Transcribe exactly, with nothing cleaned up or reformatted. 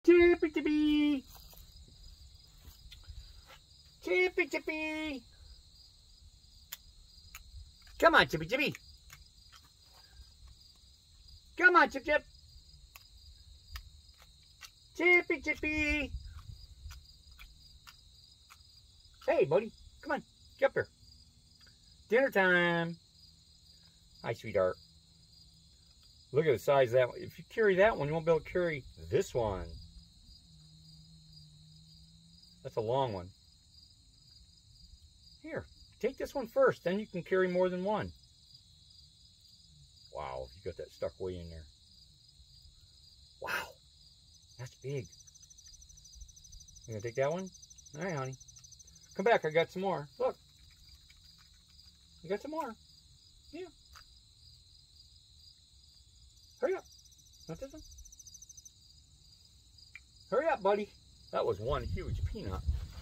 Chippy Chippy. Chippy Chippy. Come on, Chippy Chippy. Come on, Chip Chip. Chippy Chippy. Hey, buddy. Come on. Get up here. Dinner time. Hi, sweetheart. Look at the size of that one. If you carry that one, you won't be able to carry this one. That's a long one. Here, take this one first, then you can carry more than one. Wow, you got that stuck way in there. Wow, that's big. You gonna take that one? All right, honey. Come back, I got some more. Look. You got some more. Yeah. Hurry up. Not this one. Hurry up, buddy. That was one huge peanut.